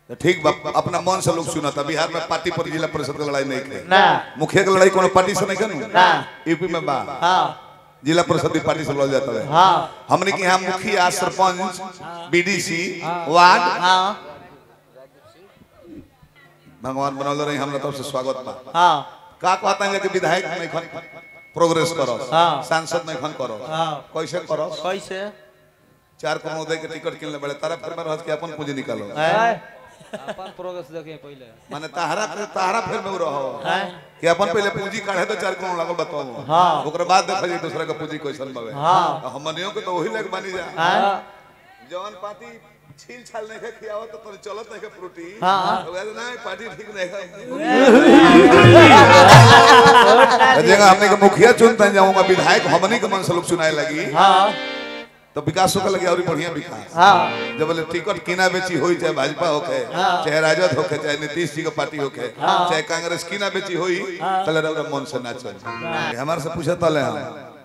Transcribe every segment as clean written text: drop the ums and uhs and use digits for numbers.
तो ठीक बा अपना मन से लोग सुना था। बिहार में पार्टी पर जिला परिषद की लड़ाई नहीं थे ना, मुखिया की लड़ाई कोनो पार्टी से नहीं करूं ना, यूपी में बा जिला परिषद पार्टी से लड़ जाता है। हमने की यहाँ मुखिया सरपंच बीडीसी वार्ड भगवान बनौल रही हमरा तरफ से स्वागत बा। का कहता है कि विधायक नहीं खन प्रोग्रेस करो, सांसद नहीं खन करो, कैसे करो? कैसे 4 करोड़ दे के टिकट किनले बड़े तारा फिर में रह के अपन पूंजी निकालो, अपन प्रोग्रेस देखे पहले माने तारा फिर में रहो कि अपन पहले पूंजी काढ़े तो 4 करोड़ लागल बताओ, ओकरे बाद देखा जी दूसरा का पूंजी कैसन बवे। हमनियो के तो वही लग बनी जा जवान पार्टी छील छाल नहीं खियावत तो तोरे चलत नहीं के फ्रूटी नहीं पार्टी ठीक नहीं है। जगह हमने के मुखिया चुनता जाऊंगा विधायक हमनी के मन से लोग चुनाए लगी तो विकास होकर लगे और बढ़िया विकास। जब बोले टिकट किना बेची होई चाहे भाजपा होके चाहे राजद होके चाहे नीतीश जी का पार्टी होके चाहे कांग्रेस किना बेची होई तले रउरा मन से ना चल। हमारे से पूछे तले हम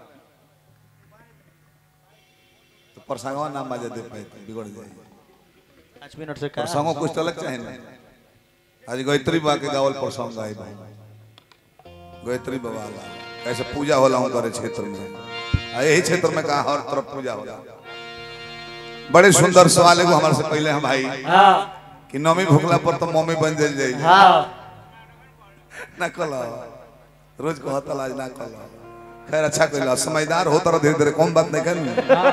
तो प्रसंगवा नाम बाजे दे पाए बिगड़ जाए 5 मिनट से प्रसंगों कुछ अलग चाहे ना। आज गायत्री बा के गावल प्रसंग गाय भाई गायत्री बाबा कैसे पूजा होला हमारे क्षेत्र में, यही क्षेत्र में कहा हर तरफ पूजा होला। बड़े सुंदर सवाल एगो हमारे से पहले हम भाई कि नौमी भूखला पर तो मम्मी बन जाए ना कलो रोज कहता आज ना कलो। खैर अच्छा कहला समझदार होता रहो धीरे धीरे कम बात नहीं कर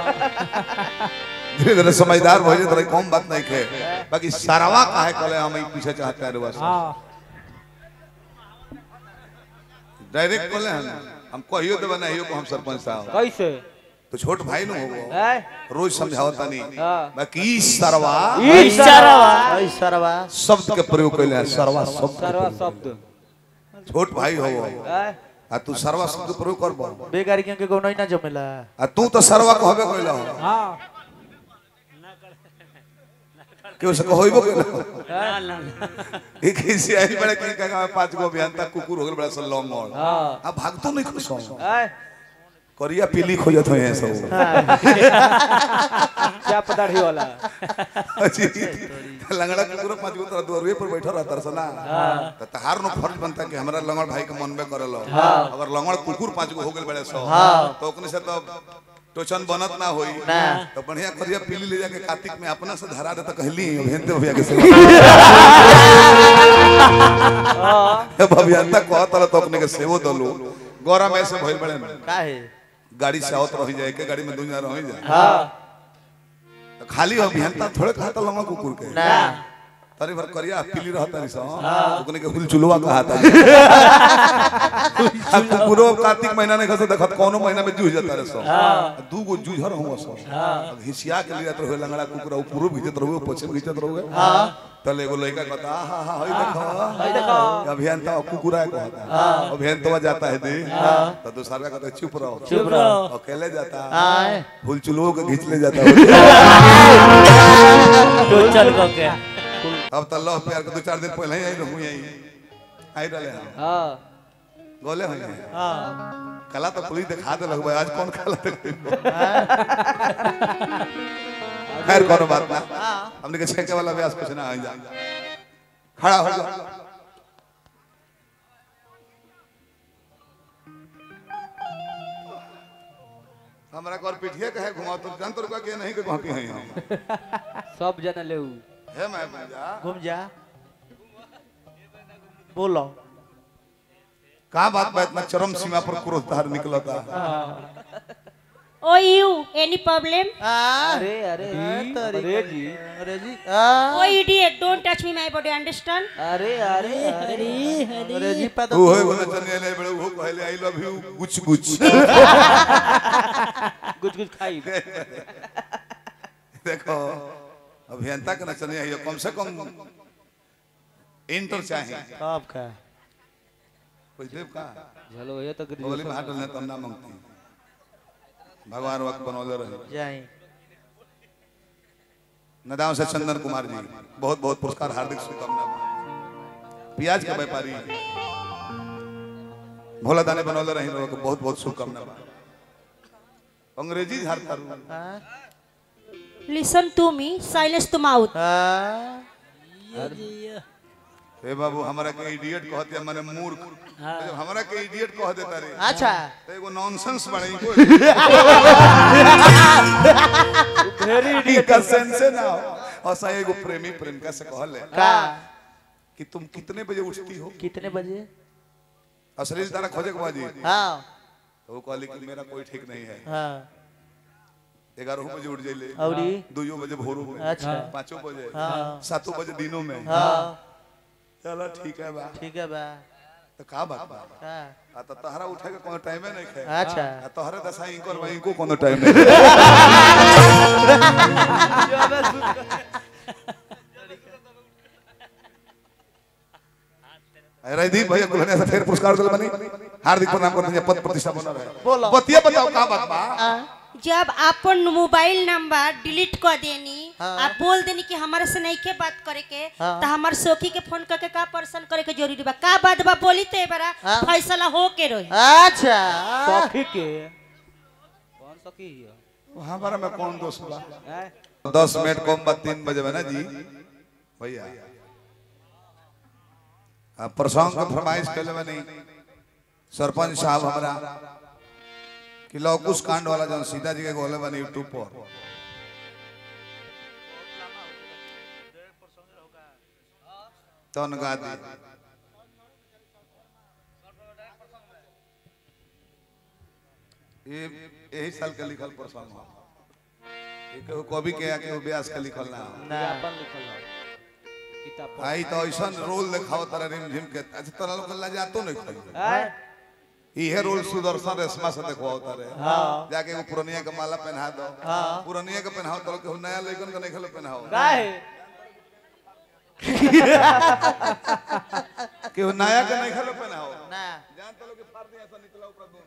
धीरे धीरे समझदार हो जाए तो कम बात नहीं खे बाकी सारावा काहे कले हम पीछे चाहते हैं डायरेक्ट बोले हम कहियो तो बनाइयो को हम सरपंच साहब कैसे तो छोट भाई न होगो रोज समझावता नहीं बाकी सरवा शब्द के प्रयोग कैले हैं सरवा शब्द छोट भाई हो आ तू सरवा शब्द प्रयोग करबो बेगारी के को नहीं ना जमेला आ तू तो सरवा कहबे कैला हो हां क्यों से कहइबो कैला एक ऐसे आई बड़े कहीं का 5 गो अभियंता कुकुर हो गेल बड़ा सन लॉन्ग मोड़ आ भागतो नहीं खुश हो करिया पीली खोजत हो हैं सब क्या पदार्थी वाला अच्छी लंगड़ा कुकुर 5 गो तरह दुआरे पर बैठा रहता सना त तहार नो फर्ज बनता कि हमरा लंगड़ भाई के मन में करलो अगर लंगड़ कुकुर 5 गो हो गेल बड़े सो तो ओकने से तो टोचन बनत ना होई तो बढ़िया करिया पीली ले जाके कार्तिक में अपना से धरा दे तो कहली भेंते भैया के सेवा अब अभियंता कहत रह तो अपने के सेवो दलो गौरा में से भइल बड़े काहे गाड़ी से आवत रही जाए के गाड़ी में दुनिया रही जाए हां तो खाली अभियंता थोड़े कहता लंगा कुकुर के ना तारी भर करिया पीली रहता नहीं सो ओकने के हुलचुलवा कहता कुकुरो कार्तिक महीना ने खसे देखत कोनो महीना में जूझ जाता रे सो दू गो जूझर हुआ सो हिसिया के लिए रहे लंगड़ा कुकुर पूर्व घिचत रहो पश्चिम घिचत रहो तले एगो लड़का कहता हा हा हई देखो अभियंता कुकुरा कहता अभियंता जाता है दे तो दूसरा कहता चुप रहो अकेले जाता हुलचुलो के घिच ले जाता तो चल के अब तो लव प्यार के 2-4 दिन पहले ही आई रहूं यही आई रहले हां बोले हो हां कला तो पुलिस दिखा दे लगबे आज कौन कला दिखाइबो खैर कोनो बात ना हमने के छेके वाला व्यास कुछ ना आ जा खड़ा हो जा हमरा को पिठिया कहे घुमाओ तो जान तोर का के नहीं के घाटी है हम सब जन लेऊ है मैं घूम जा बोलो का बात इतना चरम सीमा पर क्रोध धार निकलता Oh you, any problem? अरे जी Oh idiot, don't touch me my body, understand? अरे जी पता तू होय बोले चने ले बड़े वो कहले आई लव यू गुच गुच कुछ खाई देखो अभियंता के नचने है कम से कम इंटर चाहिए कब का कोई देव का चलो ये तो बोली में हाथ डालने तो ना मांगती भगवान वक्त बनौले रहे जाई नदाव से चंदन कुमार जी बहुत बहुत पुरस्कार हार्दिक शुभकामना प्याज का व्यापारी भोला दाने बनौले रहे लोगों को बहुत बहुत शुभकामना अंग्रेजी झारता Listen to me, silence to mouth. ए बाबू हमरा के इडियट कहते माने मूर्ख जब हमरा के इडियट कह देता रे अच्छा तो एगो नॉनसेंस बड़े को वेरी इडियट का सेंस ना हो और सा एगो प्रेमी प्रेमिका से कहले का कि तुम कितने बजे उठती हो कितने बजे असली तारा खोजे के बाजी हाँ तो वो कहली कि मेरा कोई ठीक नहीं है हाँ 11 बजे उठ जाइले औरी 2 बजे भोरू में अच्छा 5 बजे हाँ 7 बजे दिनों में हाँ चलो ठीक है बा ठीक है बा तो का बात बा का आ तो तहरा उठे के कोनो टाइम नहीं है अच्छा आ तोहरे दशा इनकर भाई इनको कोनो टाइम नहीं राजदीप भैया कुलहनिया से फिर पुरस्कार दिल बनी हार्दिक प्रणाम करते हैं पद प्रतिष्ठा बना रहे बोलो बतिया बताओ का बात बा जब अपन मोबाइल नंबर डिलीट कर देनी हाँ। आप बोल देनी कि हमारे से नहीं के बात करे के हाँ। तो हमार सखी के फोन करके का पर्सन करे के जरूरी बा का बात बा बोली तो बड़ा हाँ। फैसला हो के रही अच्छा सखी के कौन सखी है हमारा में कौन दोस्त बा हैं? 10 मिनट कम बा 3 बजे ना जी भैया प्रसंग का फरमाइश कैले बनी सरपंच साहब हमरा कि लौकुश कांड वाला जन सीता जी के गोले बनी यूट्यूब पर तन गा दी ये यही साल के लिखल प्रसंग हो ये केहू कवि के या केहू व्यास के लिखल ना हो ना अपन लिखल है किताब पर। आई तो ऐसा रोल दिखाओ तारा रिमझिम के अच्छा तारा लोग ला जातो नहीं खाई हैं? इहे रोल सुदर्शन रेशमा से देखवाओ तारे हाँ जाके वो पुरनिया के माला पहना दो हाँ। पुरनिया के पहनाओ तो के नया लइकन के नहीं खेले पहनाओ काहे के नया के नहीं खेले पहनाओ ना जान तो लोग के फाड़ दिया ऐसा निकला ऊपर दून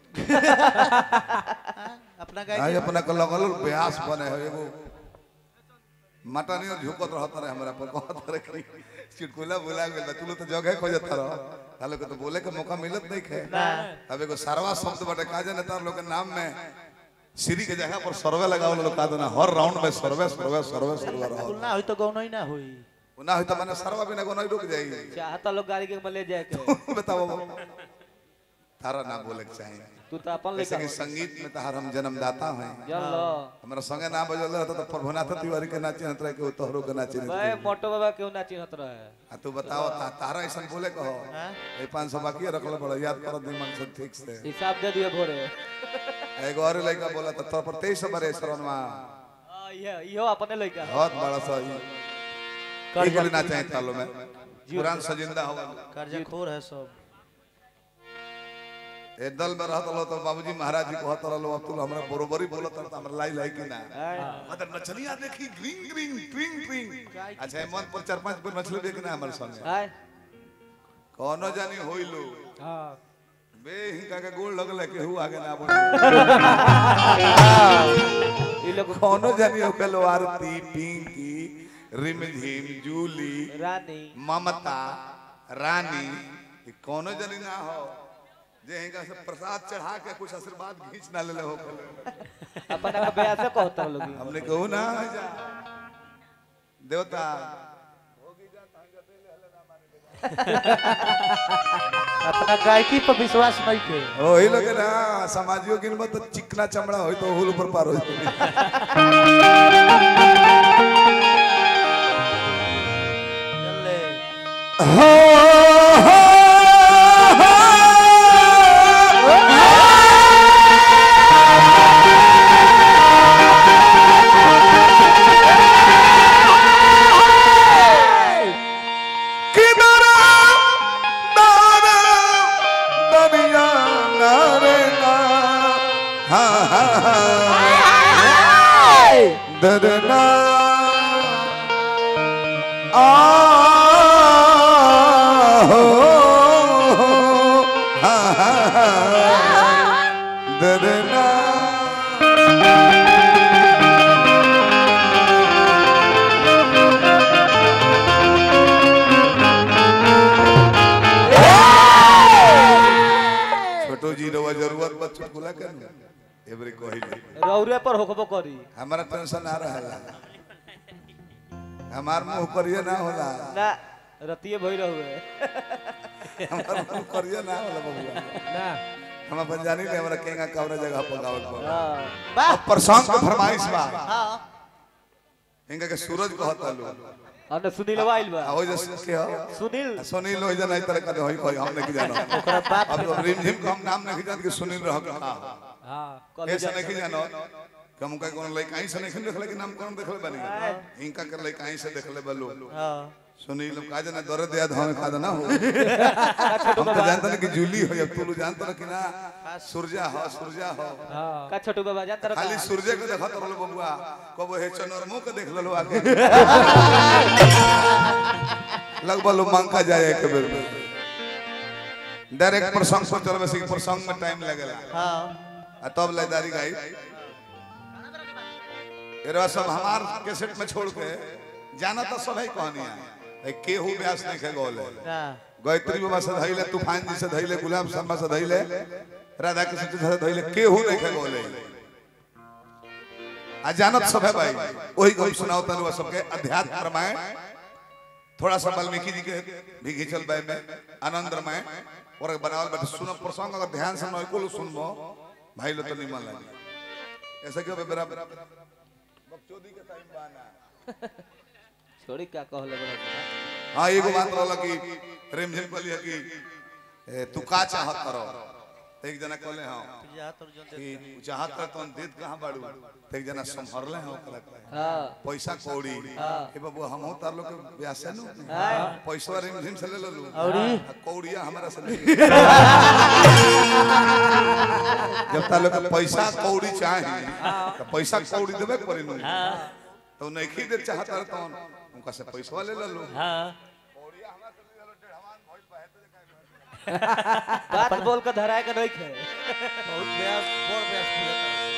अपना गाय आज अपना के लगल ब्यास बने है एगो मटनी और झुकत रहत रहे हमरा पर कहत रहे कि चिटकुला बोला गेल तू तो जगह खोजत रह तालो के तो बोले के मौका मिलत नहीं खे अब एगो सरवा शब्द बटे का जाने तार लोग के नाम में श्री के जगह पर सर्वे लगावल लोग का देना हर राउंड में सर्वे सर्वे सर्वे सर्वे रहो ना होई तो गौनो ही ना होई ना होई त माने सरवा बिना को नहीं रुक जाई चाहता लोग गाड़ी के ले जाए के बताओ तारा ना बोले के चाहिए तू तो अपन जैसे लेकर कि संगीत में तार हम जन्मदाता हैं जल लो हमारा संगे ना बजल रहता तो प्रभुनाथ तिवारी के नाचे हतरा के तोहरो के नाचे भाई मोटो बाबा क्यों ना चिन्हत रहे आ तू बताओ तारा ऐसा बोले कहो हाँ? ए 500 बाकी रखल बड़ा याद कर दिमाग से ठीक से हिसाब दे दियो भोरे एगो और लड़का बोला तो तोर पर 23 बरे शरणवा ये इहो अपने लइका बहुत बड़ा सा ये बोले ना चाहे तालो में पुरान सजिंदा हो कर्जा खोर है सब ए दल में रहत लो तो बाबूजी महाराज जी कहत रहलो अब तू हमरा बरोबरी बोलत त हमरा लाई लाई कि ना मतलब नचलिया देखी ग्रिंग ग्रिंग ट्रिंग ट्रिंग अच्छा मन पर 4-5 पर नचले देख ना हमर संगे हाय कोनो जानी होइलो हां बे हिंका के गोल लगले के हु आगे ना बोल ई लोग कोनो जानी हो कलो आरती पिंकी रिमझिम जूली रानी ममता रानी ई कोनो जानी ना हो जे हिंका से प्रसाद चढ़ा के कुछ आशीर्वाद खींच ना लेले हो अपना का ब्याह से कहता लोग हमने कहू ना देवता अपना गायकी पर विश्वास नहीं थे ओही लोग ना समाजियो गिन तो चिकना चमड़ा होई तो हुल ऊपर पार होई चले दरना हो दरना छोटो जी रवा जरूरत बा चुटकुला कर एवरी कोहिली रौरे पर होकबो करी हमारा टेंशन आ रहा है हमार मुंह करिए ना होला ना रतिये भई रहुए हमार मन करिए ना वाला बबुआ ना हम अपन जानी ले हमरा केंगा कवरा जगह पर गावत बा हां वाह अब प्रसंग के फरमाइश बा हां इनका के सूरज कहता लो अने सुनील वाइल बा हो जैसे के हो सुनील सुनील हो जाना तरह का होई कोई हम नहीं जानो ओकरा बात अब तो रिमझिम को हम नाम नहीं जानत कि सुनील रह का हां ऐसा नहीं जानो कम का कोन लइका ही से नहीं देखले कि नाम कौन देखले बनी इनका कर लइका ही से देखले बलो हां सुनील का जना दर्द याद होने का ना हो हम तो जानते ना कि जूली हो अब तू जानते ना कि ना सूर्या हो हां का छोटू बाबा जान तरह खाली सूर्य को देखत रहलो बबुआ कबो हे चनरमो के देख लेलो आगे लगभग लो मांका जाए के बेर डायरेक्ट प्रसंग पर चलबे से प्रसंग में टाइम लगेला हां आ तब लयदारी गाई एरा सब हमार कैसेट में छोड़ के जाना तो सब है कहानियां केहू व्यास नहीं के गोल है ना गायत्री बाबा से धइले तूफान जी से धइले गुलाम शर्मा से धइले राधा कृष्ण जी से धइले केहू नहीं के गोल है आ जानत सब है भाई वही गप सुनाओ तनु सबके अध्यात्म रामायण थोड़ा सा वाल्मीकि जी के भी घिचल बाय में आनंद रामायण और बनावल बैठे सुनो प्रसंग अगर ध्यान से न को सुनबो भाई लो तो निमन लागे ऐसा क्यों मेरा बकचोदी के टाइम बाना छोड़ी क्या कहले बड़ा हाँ एगो बात रहला कि रिमझिम कहली है कि तू का चाहत करो एक जना कहले हां जा तोर जन कि चाहत कर तो देत कहां बाड़ू एक जना संभरले हो कला हां पैसा कौड़ी ए बाबू हम हो तार लोग के ब्याह से नु पैसा रिमझिम से ले ललू औरी कौड़िया हमरा से नहीं जब तार लोग के पैसा कौड़ी चाहे तो पैसा कौड़ी देबे पड़ी नु तो नहीं दे चाहत रह तो उनका से पैसा ले ललू हां बात बोल के धराए के नहीं खे बहुत ब्यास बोल ब्यास